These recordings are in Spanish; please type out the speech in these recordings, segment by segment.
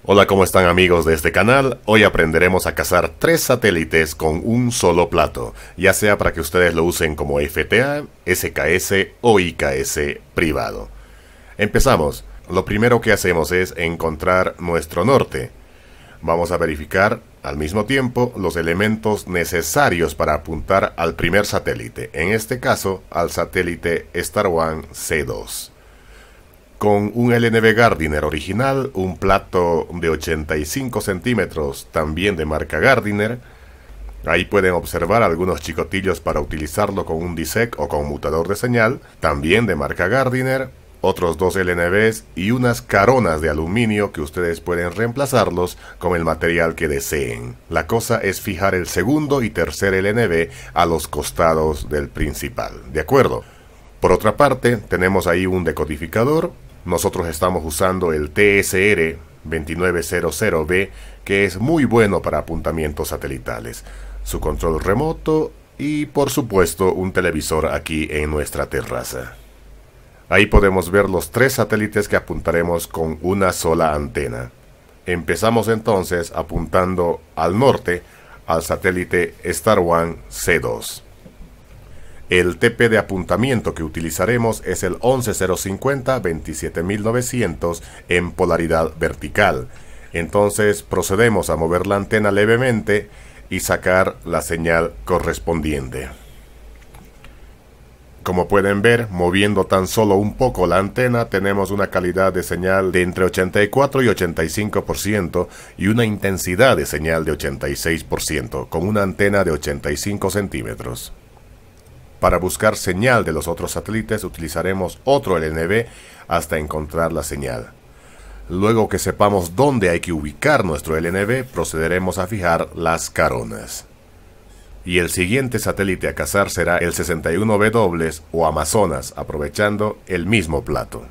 Hola, ¿cómo están amigos de este canal? Hoy aprenderemos a cazar 3 satélites con un solo plato, ya sea para que ustedes lo usen como FTA, SKS o IKS privado. Empezamos. Lo primero que hacemos es encontrar nuestro norte. Vamos a verificar al mismo tiempo los elementos necesarios para apuntar al primer satélite, en este caso al satélite Star One C2. Con un LNB Gardiner original, un plato de 85 centímetros, también de marca Gardiner. Ahí pueden observar algunos chicotillos para utilizarlo con un DSEC o con mutador de señal, también de marca Gardiner. Otros 2 LNBs y unas caronas de aluminio que ustedes pueden reemplazarlos con el material que deseen. La cosa es fijar el segundo y tercer LNB a los costados del principal, ¿de acuerdo? Por otra parte, tenemos ahí un decodificador. Nosotros estamos usando el TSR 2900B, que es muy bueno para apuntamientos satelitales. Su control remoto y, por supuesto, un televisor aquí en nuestra terraza. Ahí podemos ver los 3 satélites que apuntaremos con una sola antena. Empezamos entonces apuntando al norte, al satélite Star One C2. El TP de apuntamiento que utilizaremos es el 11050-27900 en polaridad vertical. Entonces procedemos a mover la antena levemente y sacar la señal correspondiente. Como pueden ver, moviendo tan solo un poco la antena, tenemos una calidad de señal de entre 84 y 85% y una intensidad de señal de 86%, con una antena de 85 centímetros. Para buscar señal de los otros satélites utilizaremos otro LNB hasta encontrar la señal. Luego que sepamos dónde hay que ubicar nuestro LNB, procederemos a fijar las caronas. Y el siguiente satélite a cazar será el 61W o Amazonas, aprovechando el mismo plato.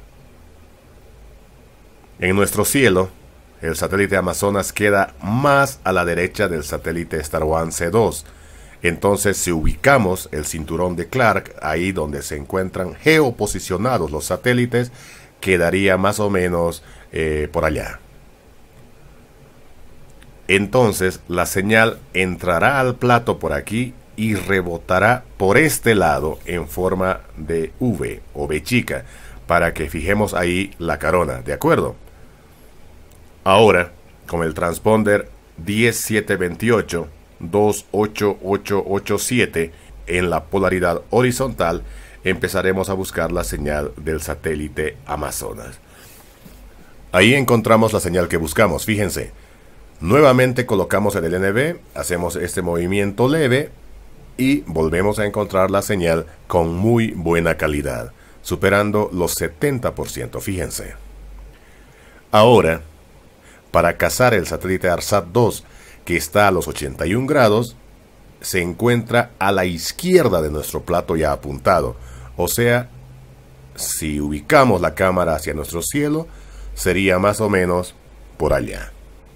En nuestro cielo, el satélite Amazonas queda más a la derecha del satélite Star One C2. Entonces, si ubicamos el cinturón de Clark, ahí donde se encuentran geoposicionados los satélites, quedaría más o menos por allá. Entonces, la señal entrará al plato por aquí y rebotará por este lado en forma de V o V chica, para que fijemos ahí la carona, ¿de acuerdo? Ahora, con el transponder 10728, 28887 en la polaridad horizontal, empezaremos a buscar la señal del satélite Amazonas. Ahí encontramos la señal que buscamos, fíjense. Nuevamente colocamos el LNB, hacemos este movimiento leve y volvemos a encontrar la señal con muy buena calidad, superando los 70%, fíjense. Ahora, para cazar el satélite ARSAT 2, que está a los 81 grados, se encuentra a la izquierda de nuestro plato ya apuntado. O sea, si ubicamos la cámara hacia nuestro cielo, sería más o menos por allá.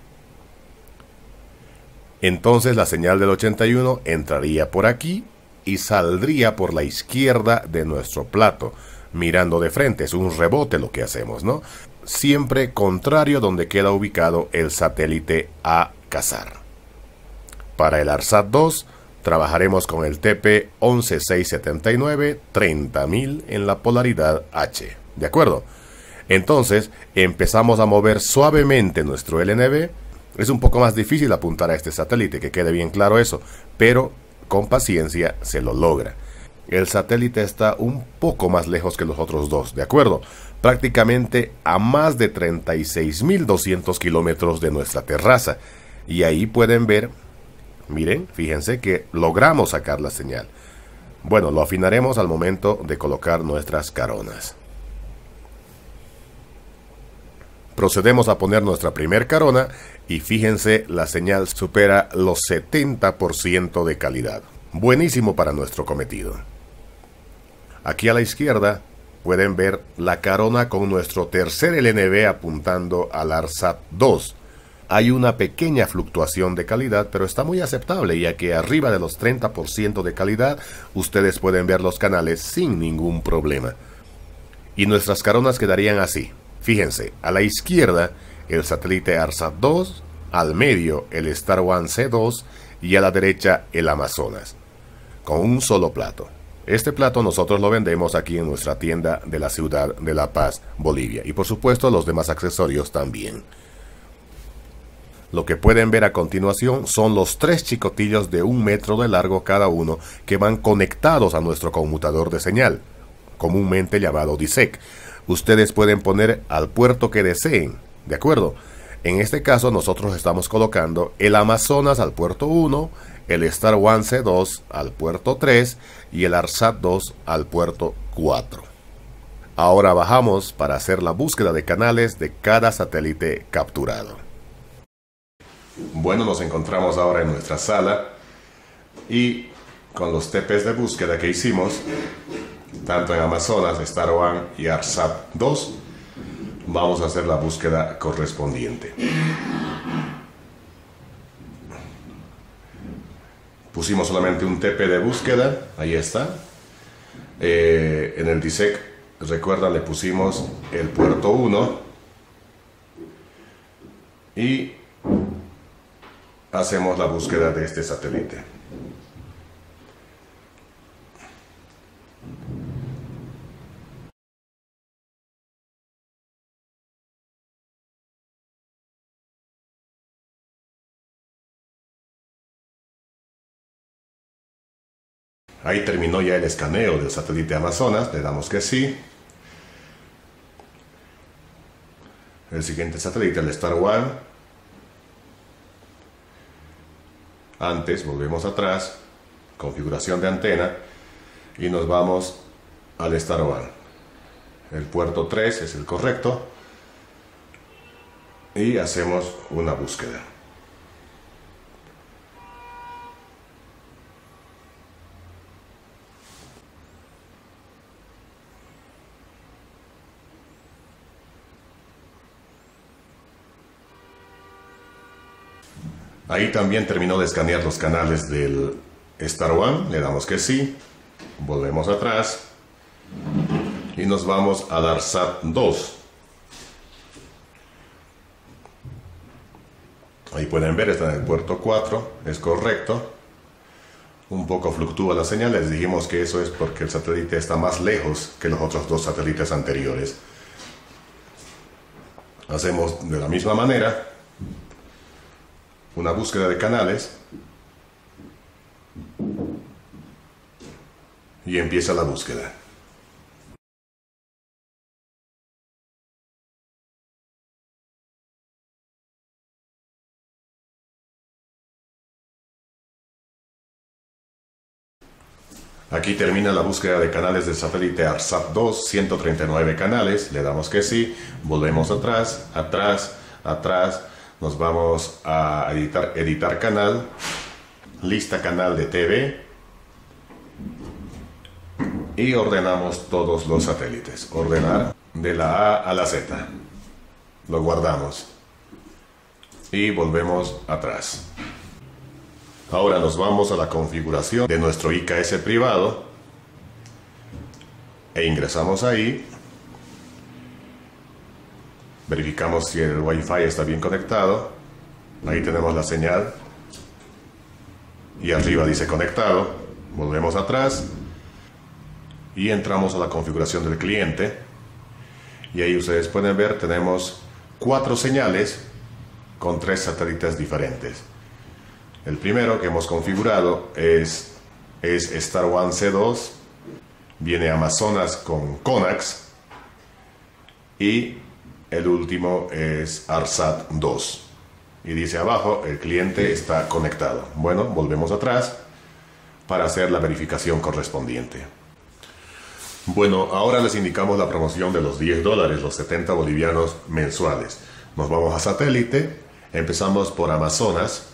Entonces la señal del 81 entraría por aquí y saldría por la izquierda de nuestro plato, mirando de frente. Es un rebote lo que hacemos, ¿no? Siempre contrario donde queda ubicado el satélite a cazar. Para el ARSAT 2 trabajaremos con el TP 11679 30000 en la polaridad H, ¿de acuerdo? Entonces empezamos a mover suavemente nuestro LNB. Es un poco más difícil apuntar a este satélite, que quede bien claro eso, pero con paciencia se lo logra. El satélite está un poco más lejos que los otros dos, ¿de acuerdo? Prácticamente a más de 36.200 kilómetros de nuestra terraza. Y ahí pueden ver, miren, fíjense que logramos sacar la señal. Bueno, lo afinaremos al momento de colocar nuestras caronas. Procedemos a poner nuestra primer carona y fíjense, la señal supera los 70% de calidad. Buenísimo para nuestro cometido. Aquí a la izquierda pueden ver la carona con nuestro tercer LNB apuntando al ARSAT 2. Hay una pequeña fluctuación de calidad, pero está muy aceptable, ya que arriba de los 30% de calidad ustedes pueden ver los canales sin ningún problema. Y nuestras caronas quedarían así. Fíjense, a la izquierda el satélite ARSAT-2, al medio el Star One C2 y a la derecha el Amazonas, con un solo plato. Este plato nosotros lo vendemos aquí en nuestra tienda de la ciudad de La Paz, Bolivia, y por supuesto los demás accesorios también. Lo que pueden ver a continuación son los 3 chicotillos de 1 metro de largo cada uno que van conectados a nuestro conmutador de señal, comúnmente llamado DISEC. Ustedes pueden poner al puerto que deseen, ¿de acuerdo? En este caso nosotros estamos colocando el Amazonas al puerto 1, el Star One C2 al puerto 3 y el ARSAT-2 al puerto 4. Ahora bajamos para hacer la búsqueda de canales de cada satélite capturado. Bueno, nos encontramos ahora en nuestra sala y con los TPs de búsqueda que hicimos, tanto en Amazonas, Star One y ARSAT-2, vamos a hacer la búsqueda correspondiente. Pusimos solamente un TP de búsqueda, ahí está. En el DISEC, recuerda, le pusimos el puerto 1 y hacemos la búsqueda de este satélite. Ahí terminó ya el escaneo del satélite Amazonas, le damos que sí. El siguiente satélite, el Star One. Antes, volvemos atrás, configuración de antena, y nos vamos al Star One. El puerto 3 es el correcto, y hacemos una búsqueda. Ahí también terminó de escanear los canales del Star One, le damos que sí, volvemos atrás y nos vamos al ARSAT-2. Ahí pueden ver, está en el puerto 4, es correcto. Un poco fluctúa la señal, les dijimos que eso es porque el satélite está más lejos que los otros 2 satélites anteriores. Hacemos de la misma manera una búsqueda de canales y empieza la búsqueda. Aquí termina la búsqueda de canales del satélite ARSAT-2, 139 canales, le damos que sí, volvemos atrás, atrás, atrás. Nos vamos a editar canal, lista canal de TV y ordenamos todos los satélites. Ordenar de la A a la Z. Lo guardamos y volvemos atrás. Ahora nos vamos a la configuración de nuestro IKS privado e ingresamos ahí. Verificamos si el Wi-Fi está bien conectado. Ahí tenemos la señal. Y arriba dice conectado. Volvemos atrás. Y entramos a la configuración del cliente. Y ahí ustedes pueden ver, tenemos 4 señales con 3 satélites diferentes. El primero que hemos configurado es Star One C2. Viene Amazonas con Conax. Y el último es ARSAT-2 y dice abajo el cliente está conectado. Bueno, volvemos atrás para hacer la verificación correspondiente. Bueno, ahora les indicamos la promoción de los $10, los 70 bolivianos mensuales. Nos vamos a satélite, empezamos por Amazonas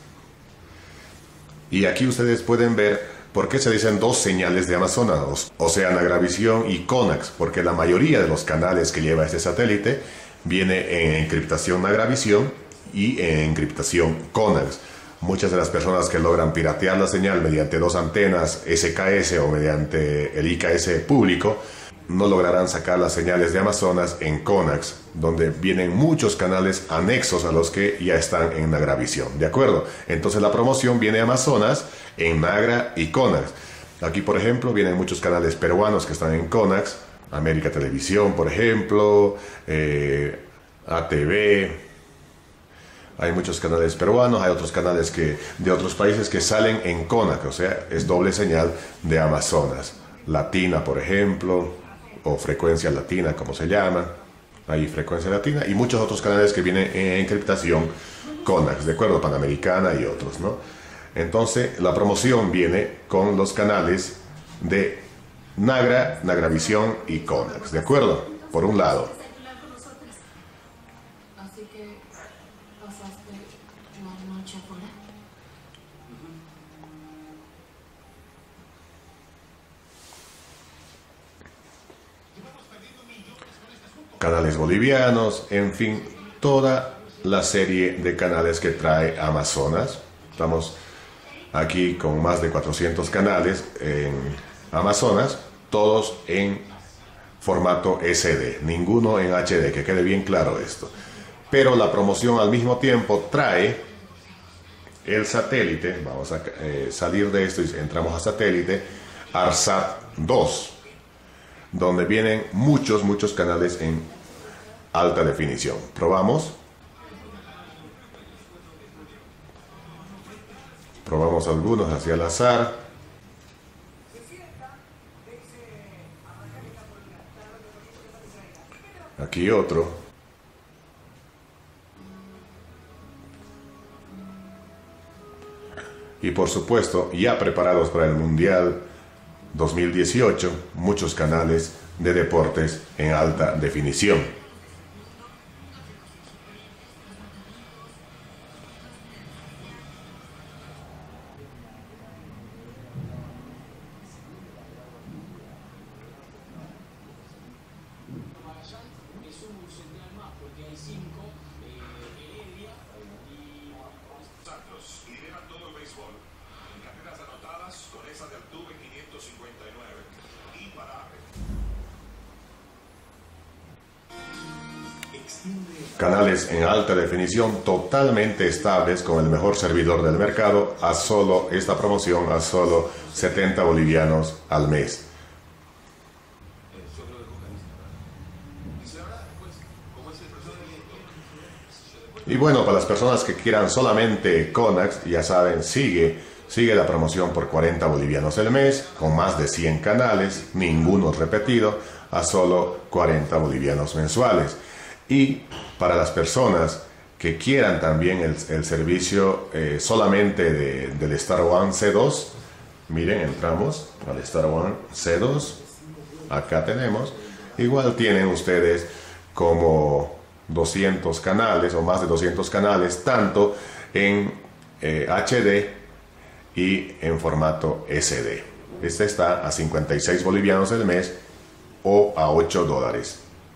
y aquí ustedes pueden ver por qué se dicen 2 señales de Amazonas, Oceanagravisión y Conax, porque la mayoría de los canales que lleva este satélite viene en encriptación Nagravisión y en encriptación Conax. Muchas de las personas que logran piratear la señal mediante 2 antenas SKS o mediante el IKS público no lograrán sacar las señales de Amazonas en Conax, donde vienen muchos canales anexos a los que ya están en Nagravisión, ¿de acuerdo? Entonces la promoción viene a Amazonas en Nagra y Conax. Aquí, por ejemplo, vienen muchos canales peruanos que están en Conax, América Televisión, por ejemplo, ATV. Hay muchos canales peruanos, hay otros canales de otros países que salen en Conax, o sea, es doble señal de Amazonas. Latina, por ejemplo, o frecuencia latina, como se llama. Hay frecuencia latina y muchos otros canales que vienen en encriptación Conax, de acuerdo, Panamericana y otros, ¿no? Entonces, la promoción viene con los canales de Nagra, Nagravisión y Conax, ¿de acuerdo? Por un lado. Así que pasaste la noche afuera. Canales bolivianos, en fin, toda la serie de canales que trae Amazonas. Estamos aquí con más de 400 canales en Amazonas, todos en formato SD, ninguno en HD, que quede bien claro esto. Pero la promoción al mismo tiempo trae el satélite, vamos a salir de esto y entramos a satélite, ARSAT 2, donde vienen muchos canales en alta definición. Probamos algunos hacia el azar. Aquí otro. Y por supuesto, ya preparados para el Mundial 2018, muchos canales de deportes en alta definición. Canales en alta definición totalmente estables con el mejor servidor del mercado a solo esta promoción, a solo 70 bolivianos al mes. Y bueno, para las personas que quieran solamente Conax, ya saben, sigue la promoción por 40 bolivianos el mes, con más de 100 canales, ninguno repetido, a solo 40 bolivianos mensuales. Y para las personas que quieran también el servicio solamente del Star One C2, miren, entramos al Star One C2, acá tenemos, igual tienen ustedes como 200 canales o más de 200 canales, tanto en HD y en formato SD. Este está a 56 bolivianos el mes o a $8.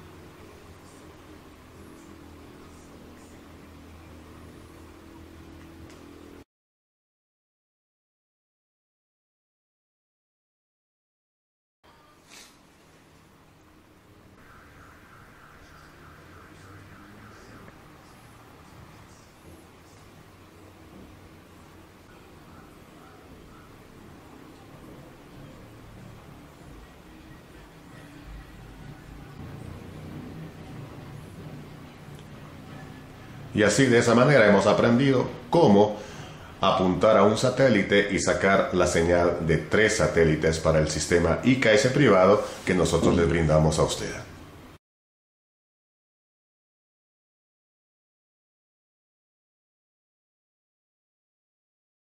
Y así, de esa manera, hemos aprendido cómo apuntar a un satélite y sacar la señal de 3 satélites para el sistema IKS privado que nosotros les brindamos a usted.